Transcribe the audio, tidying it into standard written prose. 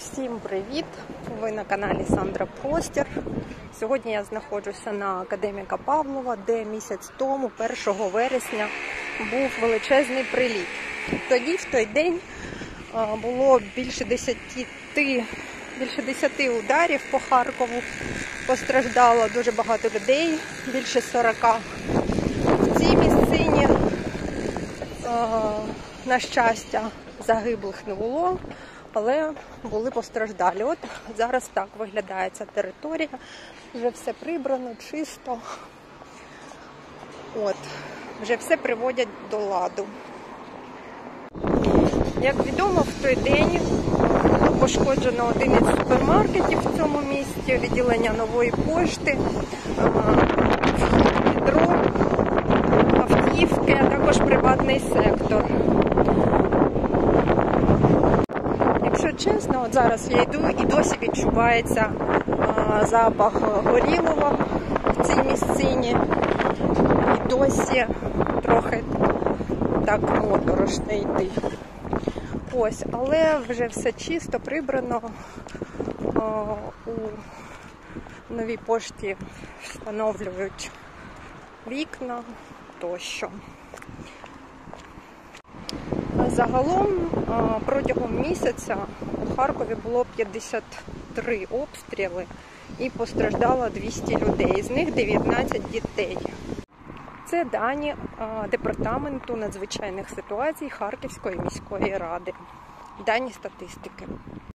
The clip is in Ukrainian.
Всім привіт! Ви на каналі Сандра Простір. Сьогодні я знаходжуся на Академіка Павлова, де місяць тому, 1 вересня, був величезний приліт. Тоді, в той день, було більше 10 ударів по Харкову. Постраждало дуже багато людей, більше 40. В цій місцині, на щастя, загиблих не було, але були постраждалі. От зараз так виглядає ця територія. Вже все прибрано, чисто. От, вже все приводять до ладу. Як відомо, в той день було пошкоджено один із супермаркетів в цьому місті, відділення Нової пошти, метро, автівки, а також приватний сектор. Якщо чесно, от зараз я йду і досі відчувається запах горілого в цій місцині. І досі трохи так моторошно йти. Ось, але вже все чисто, прибрано. У Новій пошті встановлюють вікна тощо. Загалом протягом місяця у Харкові було 53 обстріли і постраждало 200 людей, з них 19 дітей. Це дані Департаменту надзвичайних ситуацій Харківської міської ради. Дані статистики.